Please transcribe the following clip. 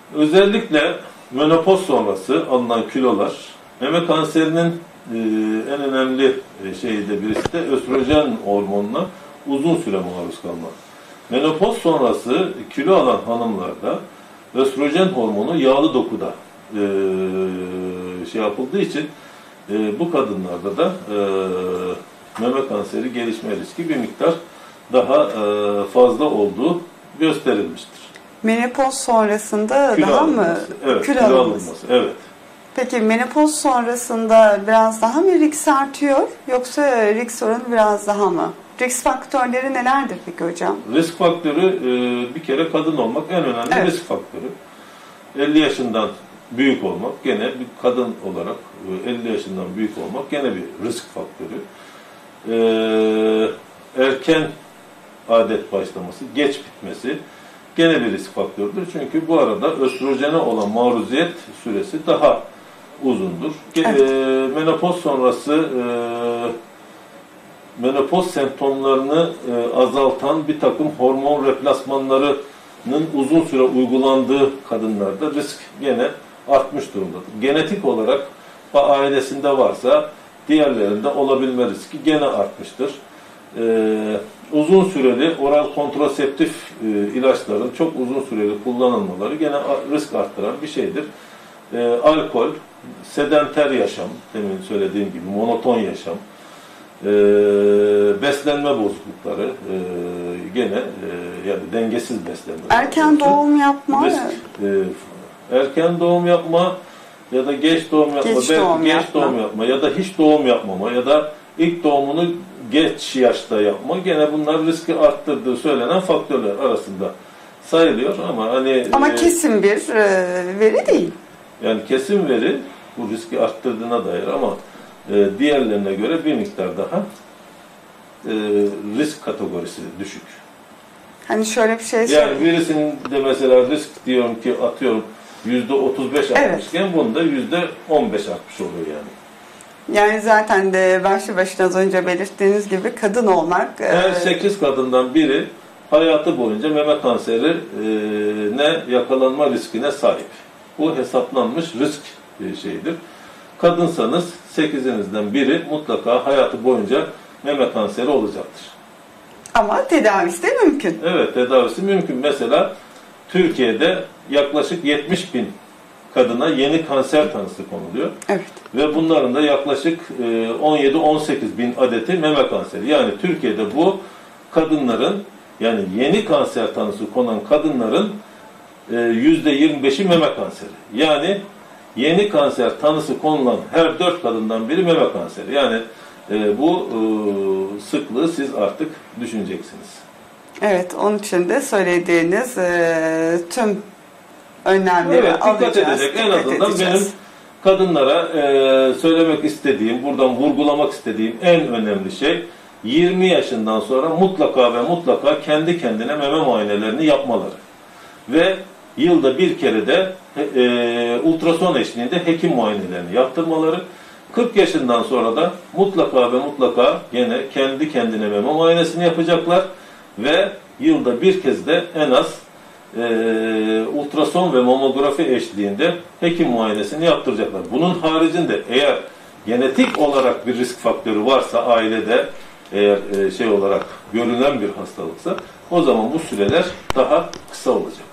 Özellikle menopoz sonrası alınan kilolar, meme kanserinin en önemli şeyi de birisi de östrojen hormonuna uzun süre maruz kalmak. Menopoz sonrası kilo alan hanımlarda östrojen hormonu yağlı dokuda şey yapıldığı için bu kadınlarda da meme kanseri gelişme riski bir miktar daha fazla olduğu gösterilmiştir. Menopoz sonrasında Kilo daha alınması. mı? Evet, kilo kilo alınması. alınması. Evet. Peki menopoz sonrasında biraz daha mı risk artıyor yoksa risk oranı biraz daha mı? Risk faktörleri nelerdir peki hocam? Risk faktörü bir kere kadın olmak en önemli risk faktörü. 50 yaşından büyük olmak gene bir kadın olarak 50 yaşından büyük olmak gene bir risk faktörü. Erken adet başlaması, geç bitmesi gene bir risk faktörüdür. Çünkü bu arada östrojene olan maruziyet süresi daha uzundur. Evet. Menopoz sonrası menopoz semptomlarını azaltan bir takım hormon replasmanlarının uzun süre uygulandığı kadınlarda risk gene artmış durumdadır. Genetik olarak ailesinde varsa diğerlerinde olabilme riski gene artmıştır. Uzun süreli oral kontraseptif ilaçların çok uzun süreli kullanılmaları gene risk arttıran bir şeydir. Alkol, sedenter yaşam, demin söylediğim gibi monoton yaşam, beslenme bozuklukları gene yani dengesiz beslenme. Erken doğum yapma. Risk, erken doğum yapma ya da geç doğum yapma, geç doğum yapma ya da hiç doğum yapmama ya da ilk doğumunu geç yaşta yapma gene bunlar riski arttırdığı söylenen faktörler arasında sayılıyor ama hani kesin bir veri değil. Yani kesin veri bu riski arttırdığına dair ama diğerlerine göre bir miktar daha risk kategorisi düşük. Hani şöyle bir şey yani birisinin de mesela risk diyorum ki atıyorum %35 artmışken bunda %15 artmış oluyor yani. Yani zaten de başlı başına az önce belirttiğiniz gibi kadın olmak... Her 8 kadından biri hayatı boyunca meme kanserine yakalanma riskine sahip. Bu hesaplanmış risk şeyidir. Kadınsanız 8'inizden biri mutlaka hayatı boyunca meme kanseri olacaktır. Ama tedavisi de mümkün. Evet, tedavisi mümkün. Mesela Türkiye'de yaklaşık 70.000 kadına yeni kanser tanısı konuluyor. Evet. Ve bunların da yaklaşık 17-18 bin adeti meme kanseri. Yani Türkiye'de bu kadınların yani yeni kanser tanısı konan kadınların %25'i meme kanseri. Yani yeni kanser tanısı konulan her 4 kadından biri meme kanseri. Yani bu sıklığı siz artık düşüneceksiniz. Evet, onun için de söylediğiniz tüm önlemleri dikkat edecek. En azından benim kadınlara söylemek istediğim, buradan vurgulamak istediğim en önemli şey 20 yaşından sonra mutlaka ve mutlaka kendi kendine meme muayenelerini yapmaları. Ve yılda bir kere de ultrason eşliğinde hekim muayenelerini yaptırmaları. 40 yaşından sonra da mutlaka ve mutlaka gene kendi kendine meme muayenesini yapacaklar ve yılda bir kez de en az ultrason ve mamografi eşliğinde hekim muayenesini yaptıracaklar. Bunun haricinde eğer genetik olarak bir risk faktörü varsa ailede eğer şey olarak görünen bir hastalıksa o zaman bu süreler daha kısa olacak.